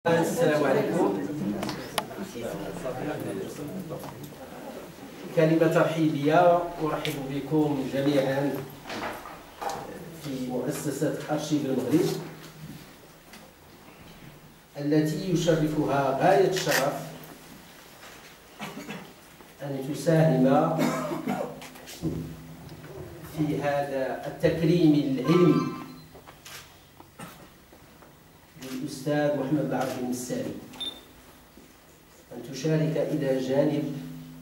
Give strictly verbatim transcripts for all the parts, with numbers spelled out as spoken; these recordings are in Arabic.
السلام عليكم. كلمة ترحيبية أرحب بكم جميعا في مؤسسة أرشيف المغرب التي يشرفها غاية الشرف أن تساهم في هذا التكريم العلمي للأستاذ محمد العربي النساري، أن تشارك إلى جانب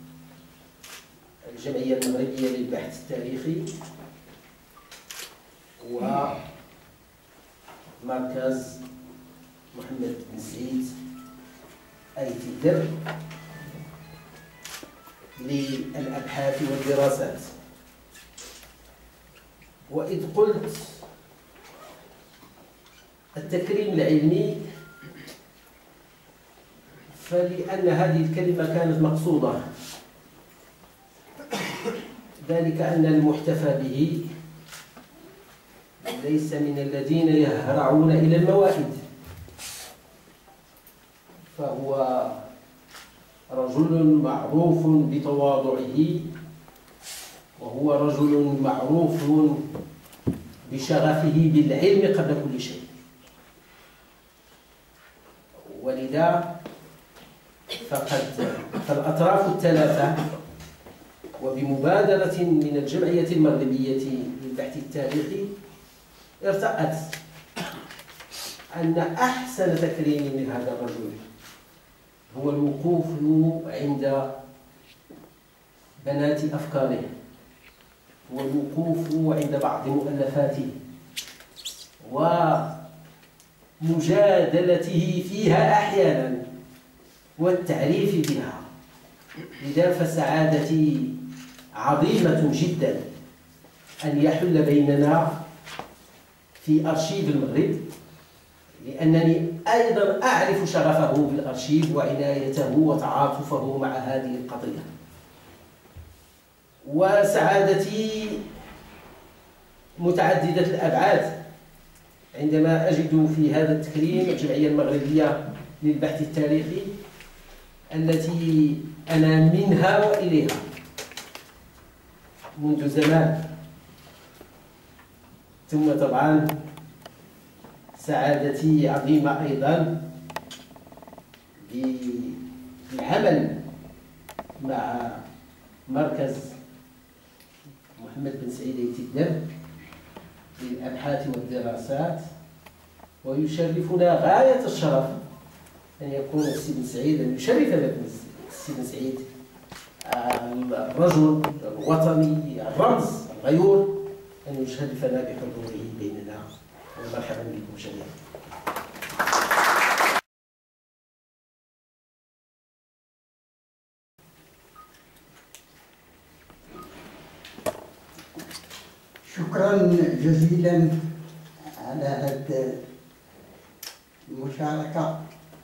الجمعية المغربية للبحث التاريخي ومركز محمد بن سعيد آل تدر للأبحاث والدراسات. وإذ قلت التكريم العلمي فلأن هذه الكلمة كانت مقصودة، ذلك أن المحتفى به ليس من الذين يهرعون إلى الموائد، فهو رجل معروف بتواضعه، وهو رجل معروف بشغفه بالعلم قبل كل شيء. ولذا فقد فالأطراف الثلاثة وبمبادرة من الجمعية المغربية للبحث التاريخي ارتأت أن أحسن تكريم من هذا الرجل هو الوقوف عند بنات أفكاره، هو الوقوف عند بعض مؤلفاته ومجادلته فيها أحيانا والتعريف بها. لذا فسعادتي عظيمة جدا أن يحل بيننا في أرشيف المغرب، لأنني أيضا أعرف شغفه بالأرشيف وعنايته وتعاطفه مع هذه القضية. وسعادتي متعددة الأبعاد عندما أجد في هذا التكريم الجمعية المغربية للبحث التاريخي التي أنا منها وإليها منذ زمان. ثم طبعا سعادتي عظيمة أيضا بالعمل مع مركز محمد بن سعيد آل تدر للأبحاث والدراسات، ويشرفنا غاية الشرف أن يكون السي بن سعيد أن يشرفنا السي بن سعيد الرجل الوطني الرمز الغيور أن يشرفنا بحضوره بيننا. ومرحبا بكم جميعا. شكرا جزيلا على هذه المشاركة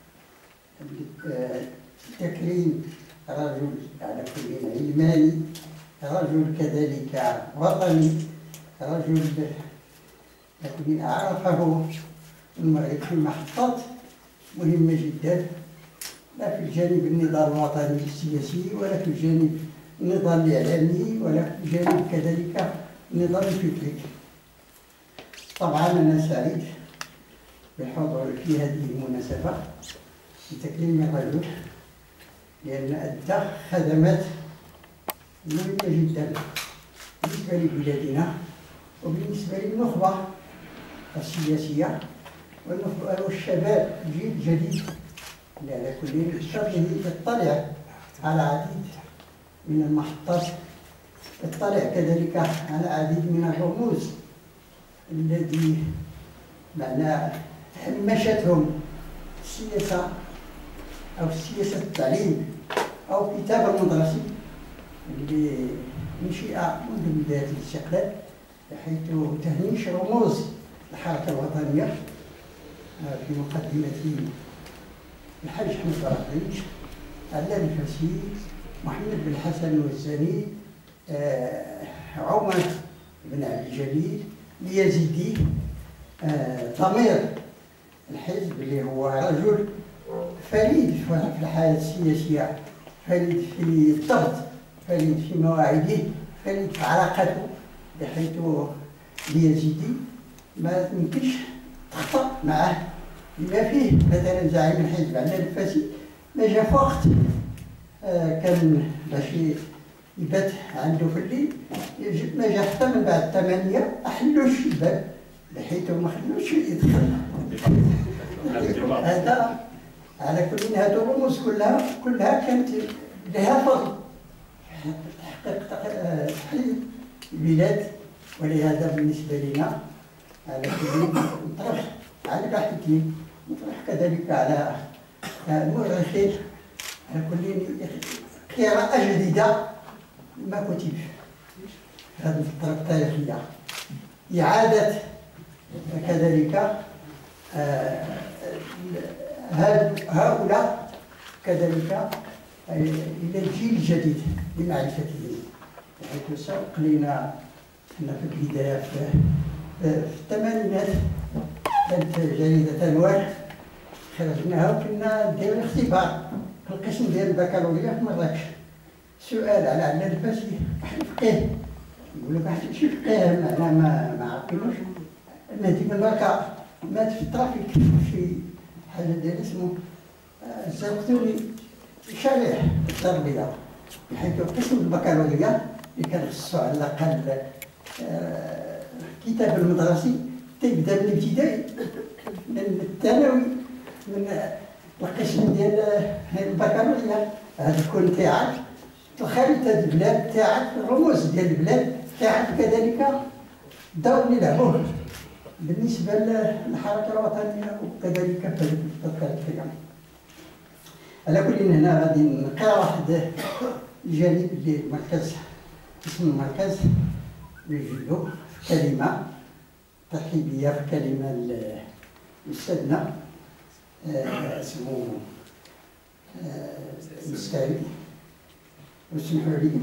تكريم رجل على كل علماني، رجل كذلك وطني، رجل الذي أعرفه المغرب في محطات مهمة جدا، لا في الجانب النضال الوطني السياسي ولا في الجانب النضال الإعلامي ولا في الجانب كذلك النضال الفكري. طبعا أنا سعيد بالحضور في هذه المناسبة لتكريم الرجل، لأن أدى خدمات مهمة جدا بالنسبة لبلادنا وبالنسبة للنخبة السياسية والشباب الجيل الجديد اللي على كل شرطه يطلع على عديد من المحطات، يطلع كذلك على عديد من الرموز الذي معناه همشتهم السياسة أو سياسة التعليم أو كتاب المدرسي اللي انشئ منذ بداية الاستقلال، بحيث تهميش رموز الحركة الوطنية في مقدمة الحاج أحمد الرقيج، علام الفاسي، محمد بن حسن الوزاني، عمر بن عبد الجليل، اليزيدي، ضمير الحزب اللي هو رجل فريد في الحياة السياسية، فريد في الضبط، فريد في مواعيده، فريد في علاقته، بحيث ليزيدي ما يمكنش تخطأ معه. بما فيه مثلا زعيم الحزب عندنا الفاسي ما جا في وقت آه كان باش يبات عنده في الليل، ما جا حتى من بعد ثمانية أحلوا الشباك بحيث ما خلوش يدخل. هذا على كل هذه الرموز كلها كلها كانت لها فضل تحقيق تحرير البلاد. ولهذا بالنسبة لنا على كل نطرح على الباحثين، نطرح كذلك على المؤرخين، على كل قراءة جديدة ما كتب في هذه الفترة التاريخية، إعادة كذلك هؤلاء كذلك إلى الجيل الجديد لمعرفتهم، بحيث سبق لنا أن في البداية في الثمانينات كانت جريدة أنوار خرجناها وكنا نديرو اختبار في القسم ديال البكالوريا في مراكش، سؤال على على الفاسي واحد فقيه يقول لك واحد شي فقيه معنا ما ما عرفناش. مهدي بن بركة مات في الترافيك في حاجة ديال اسمه الزرقتوني شارح الدار البيضاء، بحيث قسم البكالوريا اللي كان خصو على الأقل الكتاب المدرسي تيبدا من الابتدائي من الثانوي من القسم ديال البكالوريا، هذا تكون تاعك الخريطة البلاد تاعك، الرموز ديال البلاد تاعك، كذلك الدور اللي لعبوه بالنسبة للحركة الوطنية وكذلك في الفترة الأخيرة. على كل هنا غادي نقرا واحد الجانب اللي المركز اسم المركز نجدو في كلمة ترحيبية، في كلمة لأستاذنا اسمه المستعد، واسمحوا لي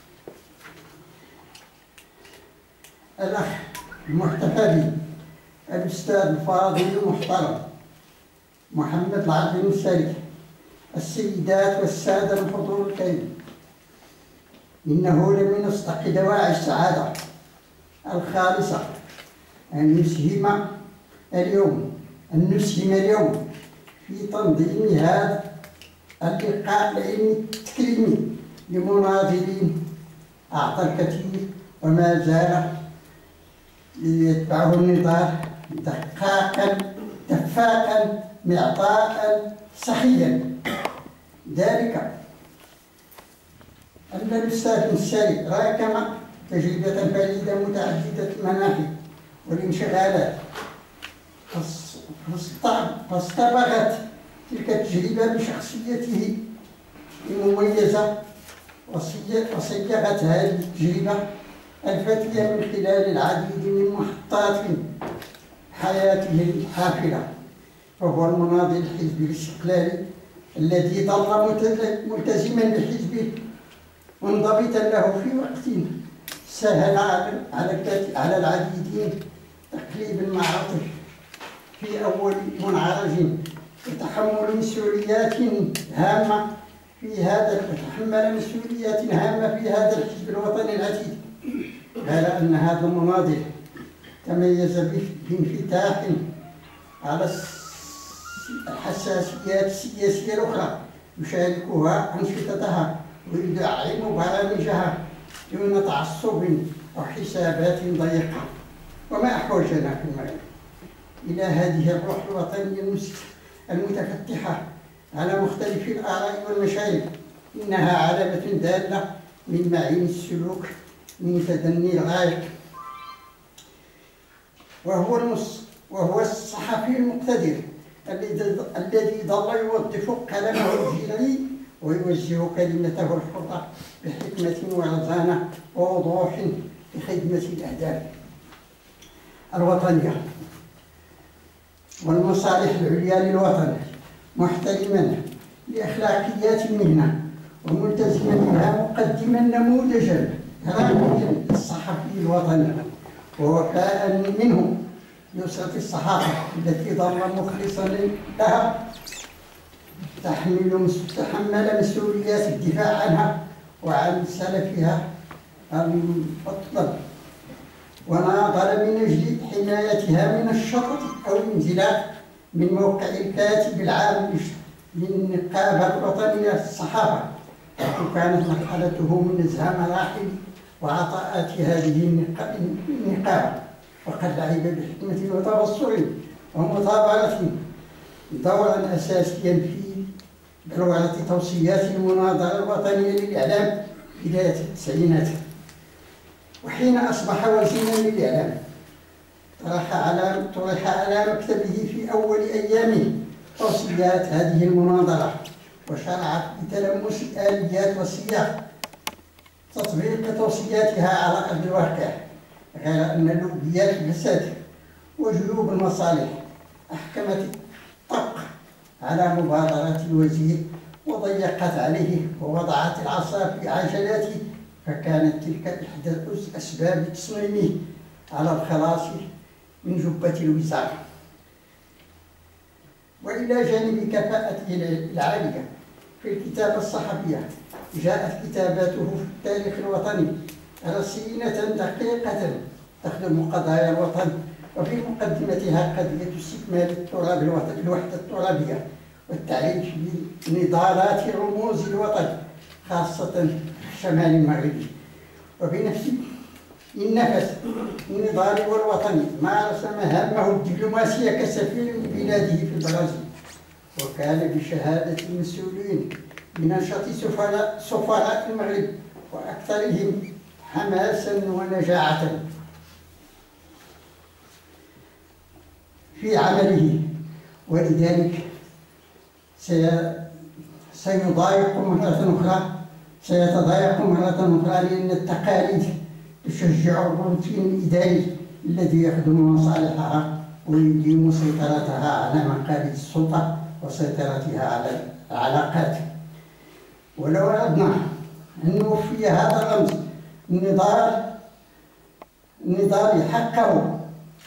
الأخ المحتفى به الأستاذ الفاضل المحترم محمد العبد المسالك، السيدات والسادة الحضور الكريم، إنه لمن أصدق دواعي السعادة الخالصة أن نسهم اليوم أن نسهم اليوم في تنظيم هذا اللقاء العلمي التكريمي لمناظرين أعطى الكثير وما زال يتبعه النظام دقاقا دفاقا معطاء سخيا، ذلك أن الأستاذ المسالك راكم تجربة فريدة متعددة المناحي والانشغالات، فاصطبغت تلك التجربة بشخصيته المميزة، وصيغت هذه التجربة الفتية من خلال العديد من محطات حياته الحافلة. فهو المناضل الحزبي الاستقلالي الذي ظل ملتزما بحزبه منضبطا له في وقت سهل على العديدين تقليب المعاطف في أول منعرج، وتحمل مسؤوليات هامة في هذا وتحمل مسؤوليات هامة في هذا الحزب الوطني العتيد، غير أن هذا المناضل تميز بانفتاح على الحساسيات السياسية الأخرى يشاركها أنشطتها ويدعم برامجها دون تعصب أو حسابات ضيقة. وما أحوجنا في المغرب إلى هذه الروح الوطنية المتفتحة على مختلف الآراء والمشارب، إنها علامة دالة من معين السلوك المتدني الغاية، وهو المص وهو الصحفي المقتدر الذي ظل يوظف قلمه الجري ويوجه كلمته الحرة بحكمة ورزانة ووضوح لخدمة الأهداف الوطنية والمصالح العليا للوطن، محترما لأخلاقيات المهنة وملتزما بها، مقدما نموذجا رائعا للصحفي الوطني ووفاء منه لأسرة الصحافة التي ظل مخلصا لها تحمل تحمل مسؤوليات الدفاع عنها وعن سلفها المطلب، وناضل من أجل حمايتها من الشطط أو الانزلاق من موقع الكاتب العام للنقابة الوطنية للصحافة، وكانت مرحلته من أزهى مراحل وعطاءات هذه النقابة، وقد لعب بحكمة وتبصر ومثابرة دورا أساسيا في بلورة توصيات المناظرة الوطنية للإعلام بداية التسعينات. وحين أصبح وزيرا للإعلام طرح على طرح على مكتبه في أول أيامه توصيات هذه المناظرة، وشرع بتلمس آليات وصيغ تطبيق توصياتها على أرض الواقع، غير أن لوبيات الفساد وجيوب المصالح أحكمت الطق على مبادرات الوزير وضيقت عليه ووضعت العصا في عجلاته، فكانت تلك إحدى أسباب تصميمه على الخلاص من جبة الوزارة. وإلى جانب كفاءته العالية في الكتابة الصحفية، جاءت كتاباته في التاريخ الوطني رصينة دقيقة تخدم قضايا الوطن، وفي مقدمتها قضية استكمال التراب الوطني الوحدة الترابية والتعريف بنضالات رموز الوطن خاصة في الشمال المغربي. وبنفس النفس النضالي والوطني مارس مهامه الدبلوماسية كسفير بلاده في البرازيل، وكان بشهادة المسؤولين من أنشط سفراء سفراء المغرب وأكثرهم حماسا ونجاعة في عمله، ولذلك سيضايق مرة أخرى سيتضايق مرة أخرى لأن التقاليد تشجع الروتين الإداري الذي يخدم مصالحها ويديم سيطرتها على مقاليد السلطة وسيطرتها على العلاقات. ولو أردنا أن نوفي هذا الرمز النضال النضالي حقه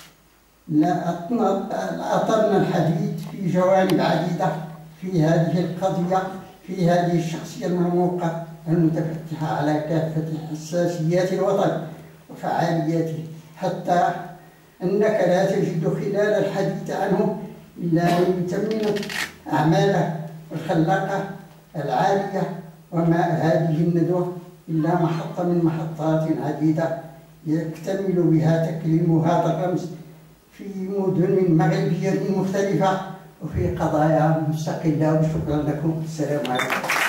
لأطلنا الحديث في جوانب عديدة في هذه القضية، في هذه الشخصية المرموقة المتفتحة على كافة حساسيات الوطن وفعالياته، حتى أنك لا تجد خلال الحديث عنه إلا أن يتمن أعماله الخلاقة العالية، وما هذه الندوة إلا محطة من محطات عديدة يكتمل بها تكريم هذا الرمز في مدن مغربية مختلفة وفي قضايا مستقلة. وشكرا لكم، السلام عليكم.